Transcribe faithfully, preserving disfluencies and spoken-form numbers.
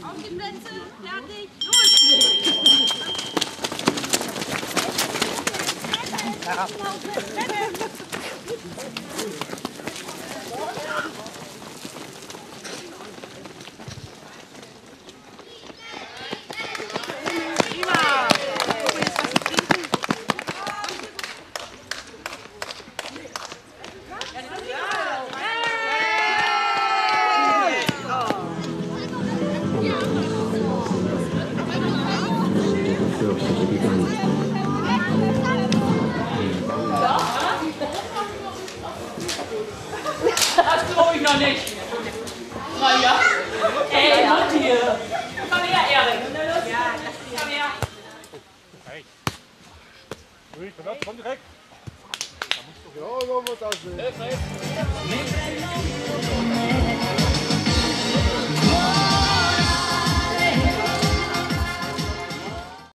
Auf die Plätze, fertig, los! Das glaube ich noch nicht. Maja. Ey, Mann hier. Komm her, Erik. Komm her. Hey. Ruhig, komm direkt. Da musst du ja, lassen wir das.